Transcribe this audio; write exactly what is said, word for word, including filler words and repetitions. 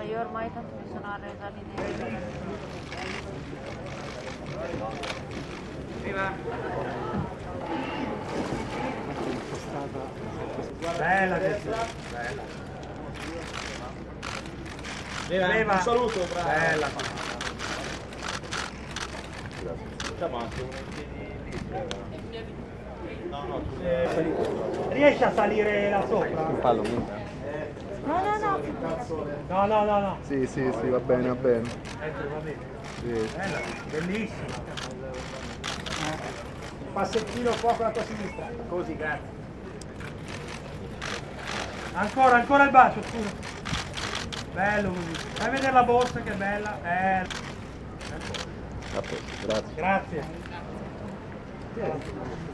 io ormai tanto mi sono arresa all'idea. Viva! Bella Gesù, bella. Sveva, un saluto, bravo. Bella. Facciamo anche un no, no, tu... eh, riesci a salire là sopra? Un pallo, minchia. No, no, no. No, no, no, no. Sì, sì, sì, va bene, va bene. Ecco, va bene. Sì. Bella, bellissima. Un passettino qua con la tua sinistra. Così, grazie. Ancora, ancora il bacio, scusa. Bello così. Fai vedere la borsa che è bella. Bella. A posto, grazie. Grazie.